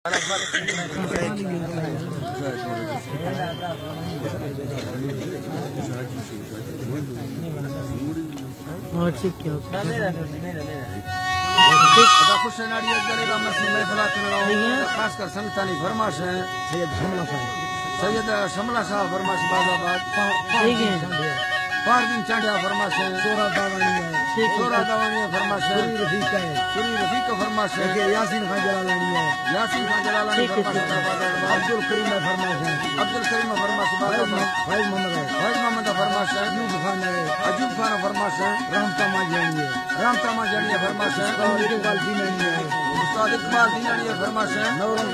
ठीक खासकर संतानी फरमाश है सैयद शमला साहब फरमाश बाजाबाद 5 दिन चांडिया फरमाश है 16 दावानी फरमाश है सुरी रफीक फरमाश है यासीन खान जलालानी फरमाश अब्दुल करीम फरमाश बाजाबाद फैज मोहम्मद फरमाश है अजूब खान फरमाश है रामतमा जानिया फरमाश है उस्ताद इकबाल दीनानी फरमाश है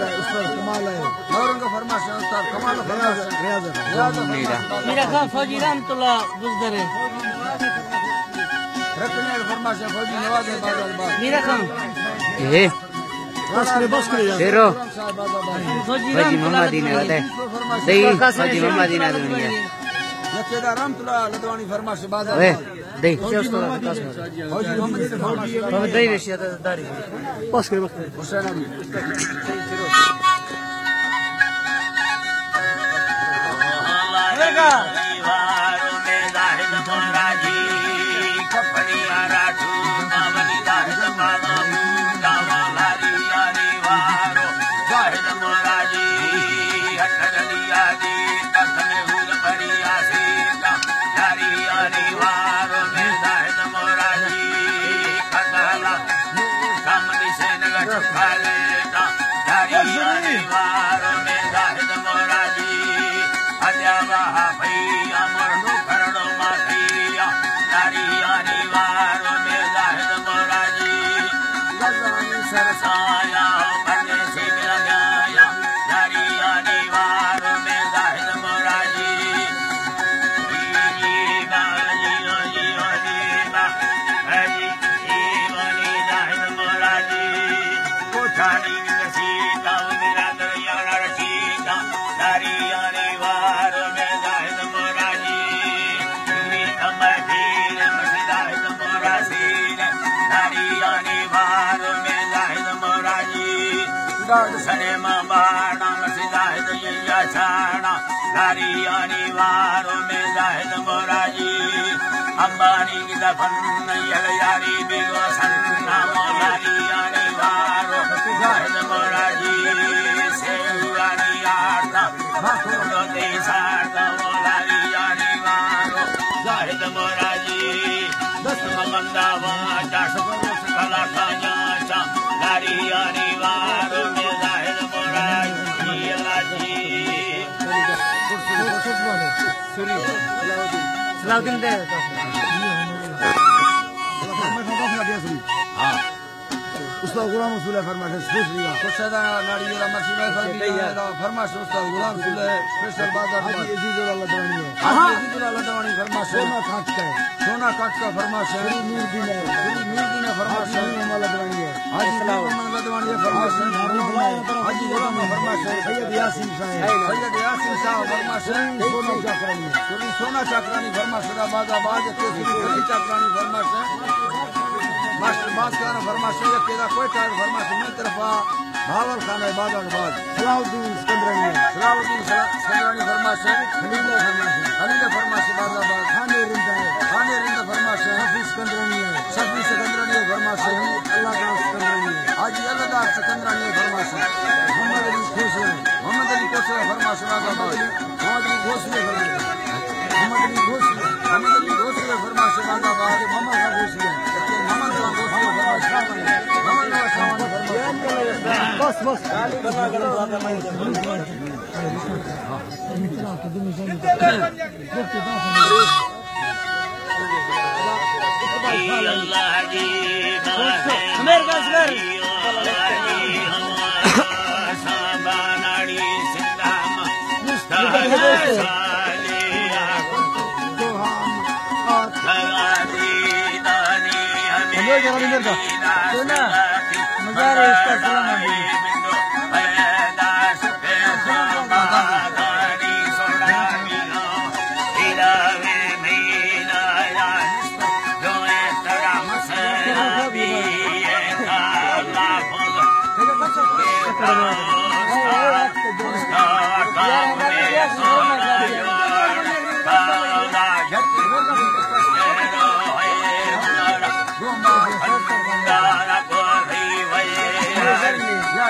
नौरंग फरमाश है उस्ताद कमाल फरमाश है रियाज मेरा खान फौजी रहमतुल्लाह बुज़दर है रखने फरमाश है फौजी नवाज है बाजाबाद मेरा खान बस करे तेरो फौजी मोहम्मद ने बताए सही फौजी मोहम्मद ने दुनिया नक्शेदार रहमतुल्लाह लदवानी फरमाश बाजाबाद दे फौजी मोहम्मद ने फौजी दे वेशिया दारी बस करे हुसैन अली आएगा दीवारों में जाहिद मोराजी खपड़िया राठू मावनी जाहिद मावनी दावालारी यारी वारो जाहिद मोराजी अठलिया दी तखने हुल परिया सीता यारी यारी वारो में जाहिद मोराजी खदाला कामनी से नगट खाले यारी यारी वारो में जाहिद मोराजी अजावा भैया मरनो करणो मातिया यारी यारी वारो में जाहिद मोराजी गजवानी सरसाया बने से लगाया यारी यारी वारो में जाहिद मोराजी जाहिद मोराजी कोठानी नसीता मेरा दरिया रशीदा यारी यारी वारो में जाहिद मोराजी अमदीन मसजाहिद मोरासीन यारी यारी वारो में जाहिद मोराजी दर्द सने माबाना मसजाहिद या छाना यारी यारी वारो में जाहिद मोराजी अंबानी की दफन यल यारी बिगो सन्ना मोलारी यारी वारो जाहिद मोराजी सेवानी आरता मखुलो देसारता मोलारी यारी वारो जाहिद मोराजी दस मंदा वाचा सबरोस कला काजा यारी यारी वारो में जाहिद मोराजी अल्लाजी सलाउद्दीन दे उस्ताद गुलाम रसूल फरमाश स्पेशल खुशदा नाड़ी मसी में फरमाश उस्ताद गुलाम रसूल स्पेशल बाजार अजीजुल्लाह लदवानी फरमाश सोना काट का फरमाश नूर दिन फरमाश हाजी मोहम्मद लदवानी फरमाश हाजी गुलाम फरमाश सैयद यासीन साहब फरमाश सोना चाकरानी फरमाश बाजाबाद केसरी चाकरानी फरमाश मास्टर बात करना फरमाश केदा कोई टाइम फरमाश में तरफा भावल खान बाजाबाद सलाउद्दीन स्कंदरानी फरमाश खलील फरमाश बाजाबाद खाने रिंदा फरमाश शफी स्कंदरानी फरमाश अल्लाह का स्कंदरानी हाजी अल्लाह स्कंदरानी फरमाश मोहम्मद अली खोसला फरमाश बाजाबाद मोहम्मद अली घोसले फरमाश बाजाबाद मोहम्मद का घोसले बस Gracias.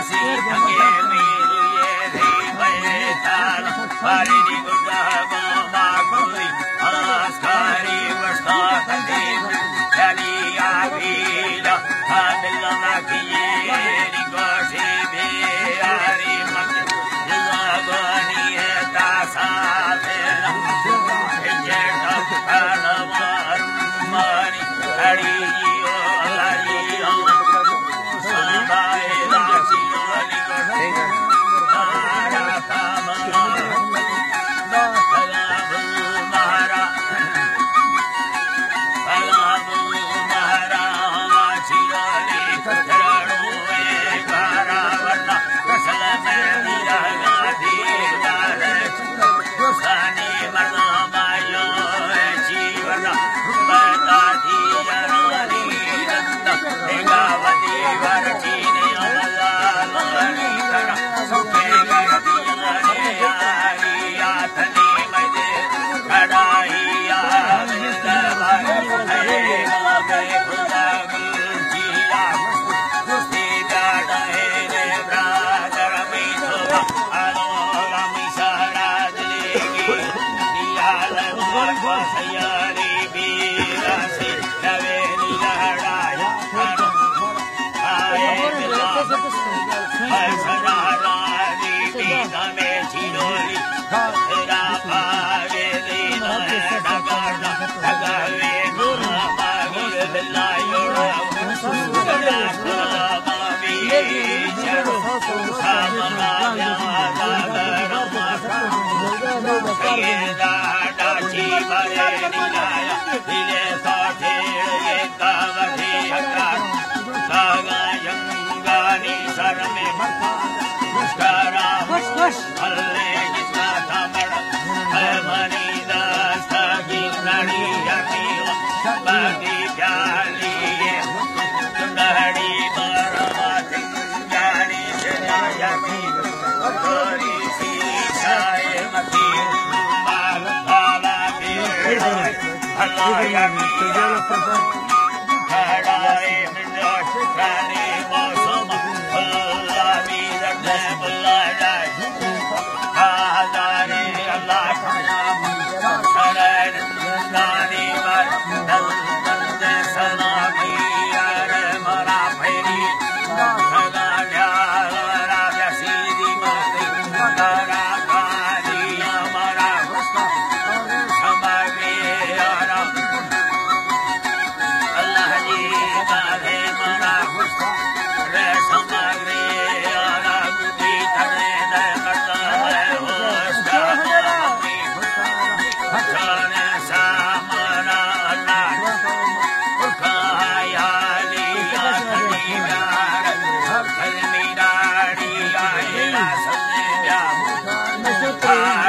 Hare